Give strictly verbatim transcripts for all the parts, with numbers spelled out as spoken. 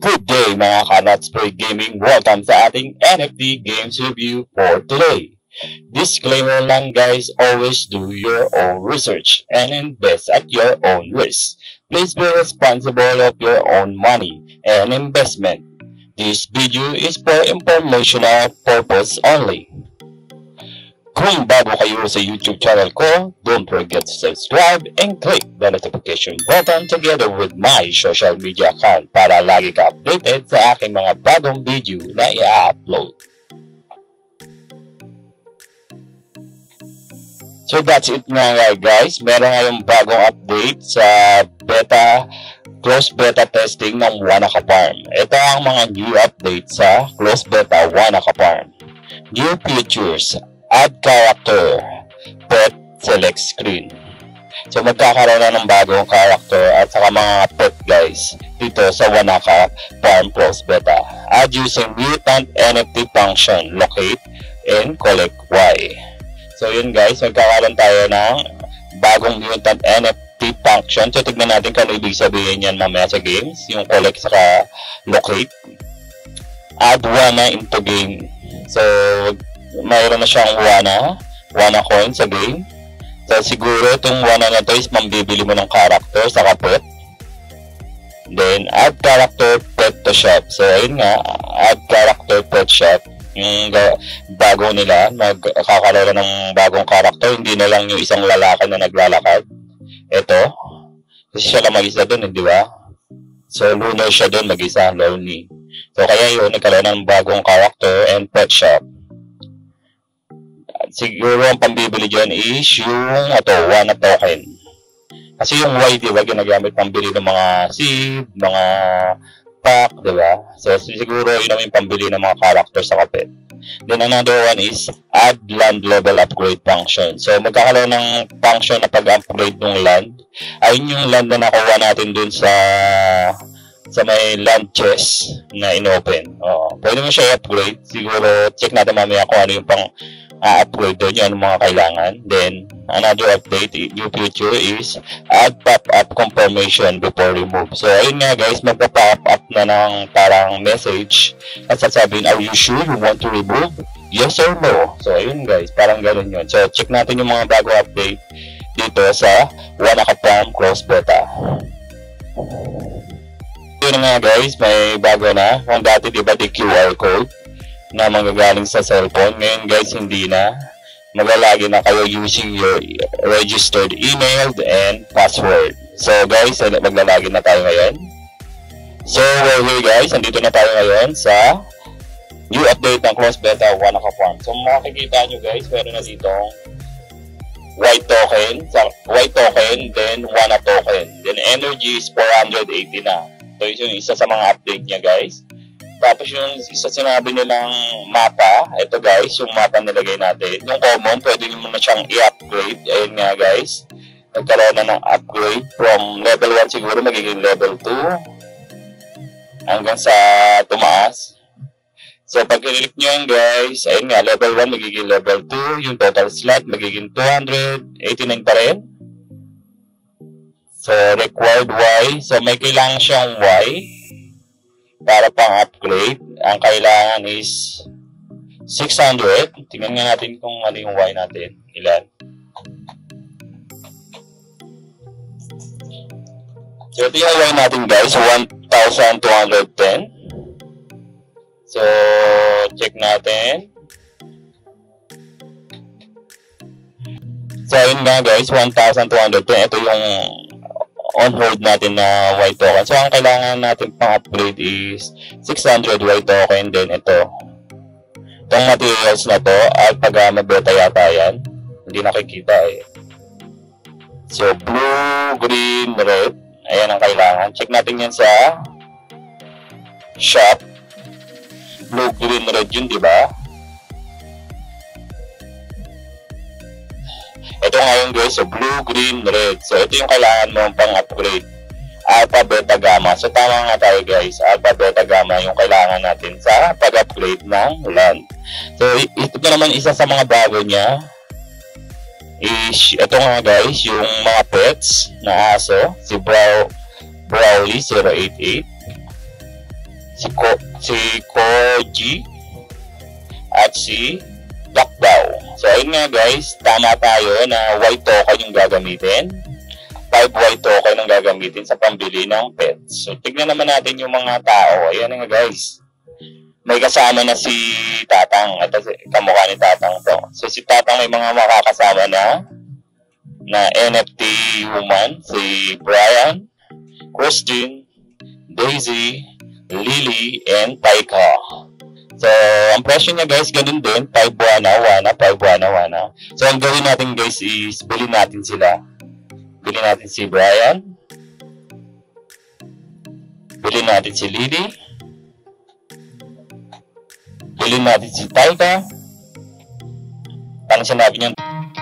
Good day mga ka-Let's Play Gaming! Welcome sa ating N F T Games Review for today. Disclaimer lang guys, always do your own research and invest at your own risk. Please be responsible of your own money and investment. This video is for informational purpose only. Kung bago kayo sa YouTube channel ko, don't forget to subscribe and click the notification button together with my social media account para lagi ka updated sa aking mga bagong video na i-upload. So that's it nga guys, meron ngayong bagong update sa beta, close beta testing ng Wanaka Farm. Ito ang mga new updates sa close beta Wanaka Farm. New features, add character, pet select screen. So magkakaroon na ng bagong character at saka mga pet guys dito sa Wanaka Farm Close Beta. Add using mutant N F T function, locate and collect Y. So yun guys, magkakaroon tayo ng bagong mutant N F T function. So tignan natin kung ano ibig sabihin yan mamaya sa games, yung collect saka locate. Add Wana into game. So mayroon na siyang Wana, Wana coin sa game. So siguro itong Wana na to is mambibili mo ng character sa pet. Then add character pet to shop. So ayun nga, add character pet shop. Yung bago nila, magkakaroon ng bagong character, hindi na lang yung isang lalaki na naglalakad. Ito, kasi siya lang mag-isa doon, di ba? So lunar siya doon, mag-isa, lonely. So kaya yun, nagkaroon ng bagong character and pet shop. Siguro ang pambibili dyan is yung ito, Wana token. Kasi yung Y, di ba, ginagamit pambili ng mga seed, mga pack, di ba? So siguro yun ang yung pambili ng mga characters sa kapit. Then another one is add land level upgrade function. So magkakaroon ng function na pag-upgrade ng land. Ayun yung land na nakuha natin dun sa sa may land chest na inopen. Oo, pwede mo siya i-upgrade. Siguro check natin mamaya kung ano yung pang uh, upgrade doon, yung mga kailangan. Then another update, new feature is add pop-up confirmation before remove. So ayun nga guys, magpa-pop up na ng parang message at sasabihin, are you sure you want to remove? Yes or no? So ayun guys, parang ganoon yun. So check natin yung mga bago update dito sa Wanaka Farm Close Beta. Yun nga guys, may bago na. Kung dati diba di Q R code na manggagaling sa cellphone, ngayon guys hindi na. Maglalagi na kayo using your registered email and password. So guys, maglalagi na tayo ngayon. So we're here guys, andito na tayo ngayon sa new update ng Close Beta Wanaka Farm. So makikita nyo guys, meron na ditong white token, white token, then Wana token. Then energy is four hundred eighty na. So yung isa sa mga update niya guys. Tapos yung isa sinabi nilang mapa, ito guys, yung mapa nilagay natin. Yung common, pwede nyo na siyang i-upgrade. Ayun nga guys, nagkaroon na ng upgrade from level one siguro magiging level two hanggang sa tumaas. So pag click nyo yan guys, ayun nga, level one magiging level two, yung total slot magiging two hundred eighty-nine pa rin. So required Y, so may kailangan siyang Y para pang upgrade. Ang kailangan is six hundred. Tingnan nga natin kung ano yung Y natin, ilan. So ito yung Y natin guys, one thousand two hundred ten. So check natin. So yun nga guys, one thousand two hundred ten. Ito yung on hold natin na white token. So ang kailangan natin pang upgrade is six hundred white token. Then ito, itong materials na to, at pag uh, mag-beta yata yan, hindi nakikita eh. So blue, green, red, ayan ang kailangan. Check natin yan sa shop. Blue, green, red yun, diba? Ito ngayon guys, so blue, green, red. So ito yung kailangan mo pang upgrade. Alpha, beta, gamma. So tama nga tayo guys, alpha, beta, gamma yung kailangan natin sa pag-upgrade ng land. So ito na naman isa sa mga bago niya is ito nga guys, yung mga pets na aso, si Brow Browly zero eight eight. si, Ko, si Koji, at si Dakdaw. So, ayun nga guys, tama tayo na white token yung gagamitin. five white token ang gagamitin sa pambili ng pets. So, tignan naman natin yung mga tao. Ayan nga guys. May kasama na si Tatang. Ito, kamukha ni Tatang to. So, si Tatang may mga makakasama na na N F T woman. Si Brian, Christine, Daisy, Lily, and Taika. So, ang presyo niya guys, ganun din. five wana, wana, five wana, wana. So, ang gawin natin guys is bilhin natin sila. Bilhin natin si Brian. Bilhin natin si Lily. Bilhin natin si Taika. Paano sinabi niya?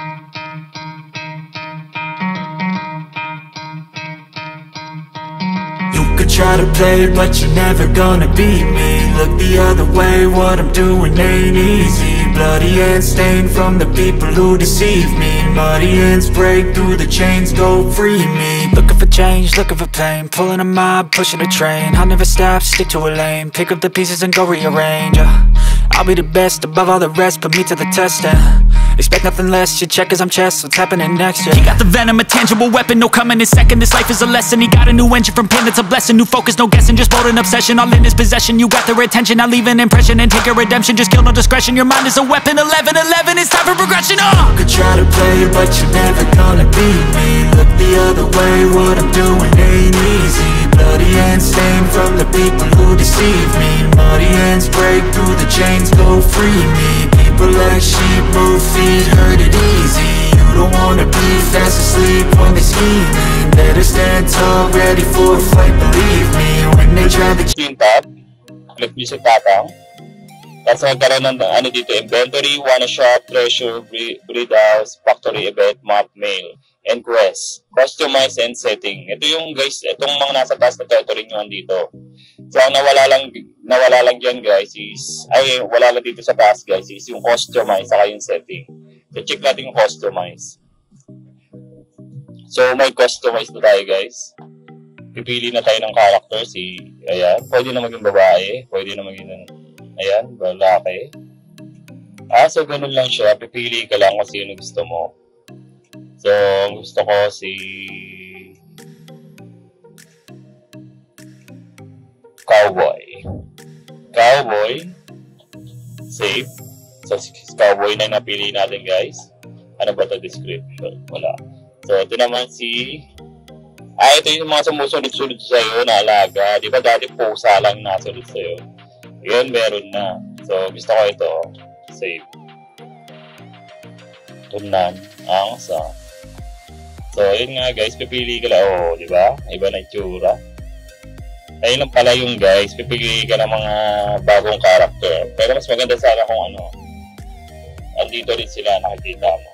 Try to play, but you're never gonna beat me. Look the other way, what I'm doing ain't easy. Bloody hands stained from the people who deceive me. Muddy hands break through the chains, go free me. Looking for change, looking for pain. Pulling a mob, pushing a train. I'll never stop, stick to a lane. Pick up the pieces and go rearrange. uh, I'll be the best above all the rest, put me to the test and expect nothing less, you check as I'm chess, what's happening next, yeah. He got the venom, a tangible weapon, no coming in second. This life is a lesson, he got a new engine from pain, it's a blessing. New focus, no guessing, just bold and obsession. All in his possession, you got their attention. I leave an impression and take a redemption. Just kill, no discretion, your mind is a weapon. Eleven, eleven, it's time for progression, oh! You could try to play, but you're never gonna beat me. Look the other way, what I'm doing ain't easy. Bloody hands stained from the people who deceive me. Muddy hands break through the chains, go free me. People like sheep move feet, hurt it easy. You don't wanna be fast asleep when they scheming. Better stand tall, ready for a fight, believe me. When they try to Yung tab, click nyo si Tatang. Tapos magkaroon ng ano dito, inventory, one shop, treasure, breed house, factory event, map, mail, and quest. Customize and setting. Ito yung guys, itong mga nasa taas na ito, ito rin yung dito. So, nawala lang, nawala lang dyan guys is, ay, wala lang dito sa taas guys is yung customize saka yung setting. So, check natin yung customize. So, may customize na tayo guys. Pipili na tayo ng character, si, ayan, pwede na maging babae, pwede na maging, ayan, lalaki. Ah, so ganun lang siya, pipili ka lang kung sino gusto mo. So, gusto ko si Cowboy. Cowboy, save. So, si Cowboy na yung napili natin guys. Ano ba ito description? Wala. So, ito naman si Ah, ito yung mga sumusunod-sunod sa'yo na alaga. Di ba dati pusa lang nasunod sa'yo? Yun, meron na. So, gusto ko ito. Save. Tunan. Ang sa. So, yun nga guys. Pipili ka lang. Oo, di ba? Iba na itsura. Ayun lang pala yung guys. Pipili ka ng mga bagong character. Pero mas maganda sana kung ano. Andito rin sila nakikita mo.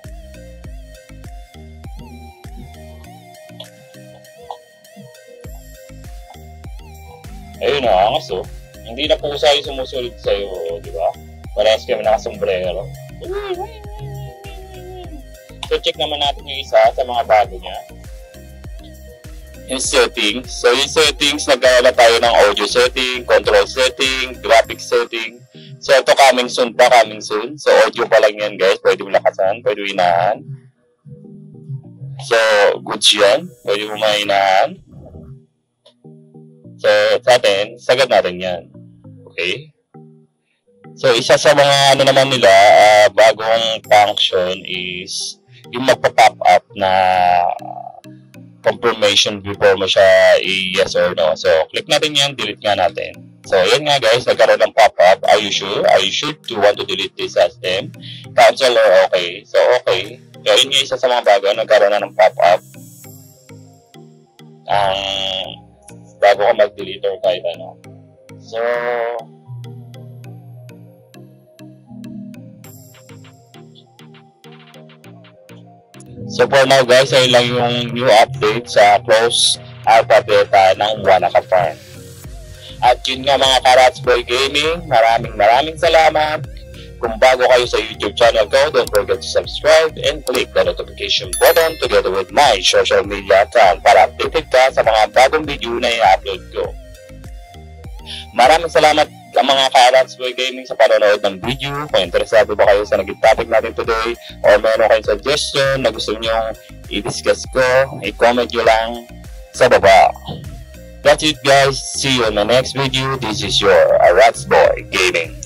Ayun na, angas oh. Hindi na pusa yung sumusunod sa'yo, di ba? Parehas kami nakasombrero. So, check naman natin yung isa sa mga bago niya. Yung settings. So, yung settings, nagkala tayo ng audio setting, control setting, graphic setting. So, ito coming soon pa, coming soon. So, audio pa lang yan guys. Pwede mo lakasan, pwede mo inahan. So, goods yan. Pwede mo mainahan. So, sa atin, sagad natin yan. Okay? So, isa sa mga ano naman nila, uh, bagong function is yung magpa-pop up na confirmation before mo siya i-yes or no. So, click natin yan, delete nga natin. So, yan nga guys, nagkaroon ng pop-up. Are you sure? Are you sure to want to delete this system? Cancel or okay? So, okay. So, yun nga isa sa mga bago, nagkaroon na ng pop-up. Ang um, bago ka mag-delete or kahit ano. So, so for now guys, ay lang yung new update sa close alpha beta ng Wanaka Farm. At yun nga mga Karatsboy Gaming, maraming maraming salamat. Kung bago kayo sa YouTube channel ko, don't forget to subscribe and click the notification button together with my social media account para updated ka sa mga bagong video na i-upload ko. Maraming salamat ang mga ka-Rats Boy Gaming sa panonood ng video. Kung interesado ba kayo sa naging topic natin today or meron kayong suggestion na gusto nyo i-discuss ko, i-comment nyo lang sa baba. That's it guys. See you in the next video. This is your Rats Boy Gaming.